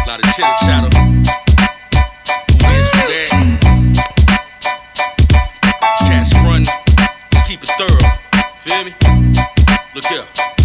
Lot of chitter chatter. Who is who that? Cash front. Just keep it thorough. Feel me? Look here.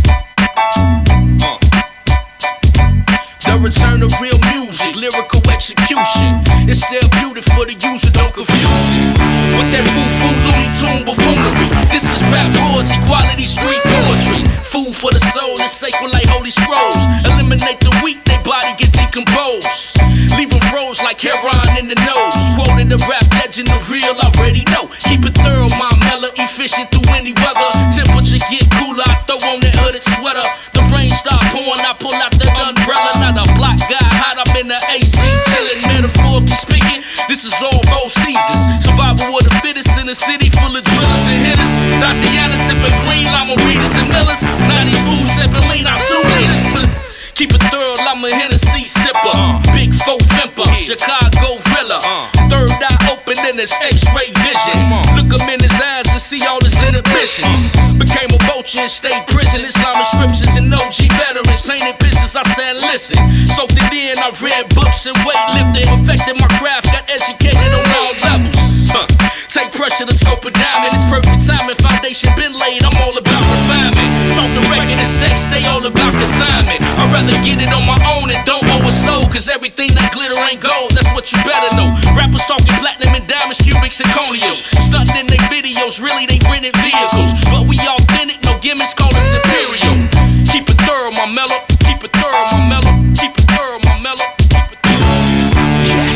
The return of real music, lyrical execution. It's still beautiful for the user, don't confuse it with that foo-foo Looney Tune buffoonery. This is rap royalty, quality street poetry. Food for the soul, it's sacred like holy scrolls. Eliminate the weak, they body get decomposed. Leave them froze like heroin in the nose. Quoted the rap legend, the real already know. Keep it thorough, my mellow, efficient through any weather. Temperature get cooler, I throw on that hooded sweater. The rain start pouring, I pull out the umbrella. Not a block guy, hot up in the AC, chillin', metaphorically speaking. This is all 4 seasons. Survival of the fittest in a city full of drillers and hitters. Dr. Yana sipping green, lima readers and millers. 90s food sipping lean out 2 liters. Keep it thorough, I'm a Hennessy sipper. Big 4 Vimper, Chicago Rilla. Third eye open in his X-ray vision. Look him in his eyes and see all his inhibitions. Became a vulture in state prison. Islamic scriptures and OG veterans. Painted pictures, I said listen. Soaked it in, I read books and weightlifting. Perfected my craft, got educated on all levels. Take pressure to scope a diamond. It's perfect timing, foundation been laid. I'm all about refinement. Talk the record and sex, they all about consignment. I'd rather get it on my own and don't owe a soul. Cause everything that glitter ain't gold, that's what you better know. Rappers talking platinum and diamonds, cubics and conios. Stunting in their videos, really they rented vehicles. But we authentic, no gimmicks, call us imperial. Keep it thorough, my mellow. Keep it thorough, my mellow. Keep it thorough, my mellow. Keep it thorough. Yes.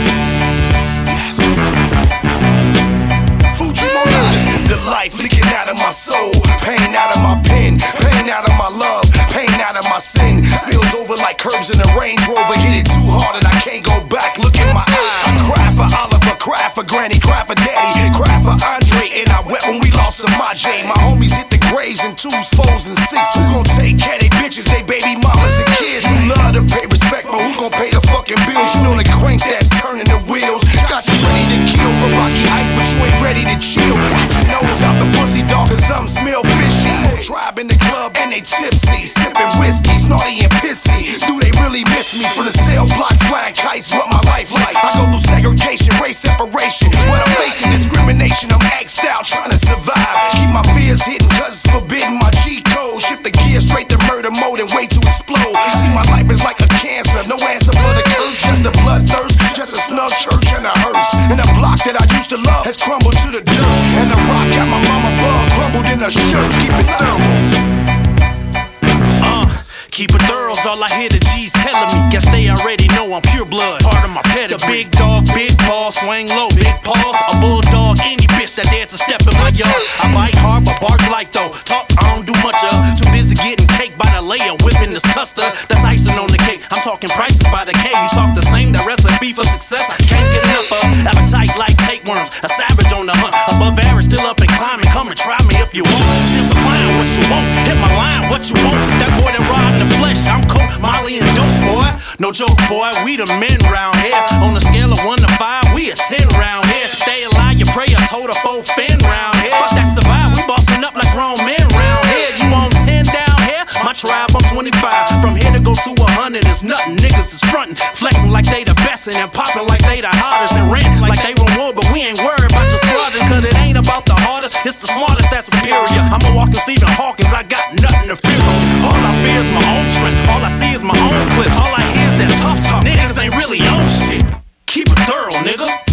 This is the life leaking out of my soul. Pain out of my pen, pain out of my love, pain out of my sin. Spills over like curbs in a Range Rover. Hit it too hard and I can't go back. Look in my eyes. Cry for Oliver, cry for Granny, cry for Daddy, cry for Andre. And I wept when we lost Samaje. My homies hit the graves in 2s, 4s, and 6s. Who gon' take care of they bitches, they baby mamas and kids? We love to pay respect, but who gon' pay the fucking bills? You know the crank that's turning the wheels. Got you ready to kill for Rocky Ice, but you ain't ready to chill. Get your nose out the pussy, dog, cause something smell fishy. Tribe in the club and they tipsy, sipping whiskey, snotty and pissy. Do they really miss me? From the cell block, flying kites, what my life like? I go through segregation, race separation. When I'm facing discrimination, I'm axed out, trying to survive. Keep my fears hidden, cause it's forbidden. My G code, shift the gear straight to murder mode and wait to explode. See, my life is like a cancer, no answer for the curse, just a bloodthirst, just a snug church and a hearse. And a block that I used to love has crumbled to the dirt. And the rock got my mama bug crumbled in a shirt. Keep it thorough. Keep it thorough's all I hear the G's telling me. Guess they already know I'm pure blood, part of my pedigree. The big dog, big ball, swing low, big paws. A bulldog, any bitch that dares to step in my yard. I bite hard but bark light though. Talk I don't do much of. Too busy getting cake by the layer, whipping this custard. That's icing on the cake. I'm talking prices by the K. You talk the same, that recipe for success I can't get enough of. Appetite like tapeworms, a savage on the hunt. Above average, still up and climbing. Come and try me if you want. Still supplying what you want. Hit my line, what you want. That boy that riding the flesh, I'm Coke, Molly, and dope, boy. No joke, boy, we the men round here. On a scale of 1 to 5, we a 10 round here. Stay alive, you pray, I told a 4 fin round here. Fuck that survive, we bossing up like grown men round here. You on 10 down here? My tribe, I'm 25. From here to go to 100 is nothing. Niggas is frontin', flexing like they the best, and popping like they the hottest, and ranting like they run war, but we ain't worried about the squadron, cause it ain't about the hardest, it's the smartest that's superior. I'm a walking Stephen Hawkins, I got nothing to fear from. All I fear is my own strength, all I see is my own clips. All I hear is that tough talk, niggas ain't really on shit. Keep it thorough, nigga.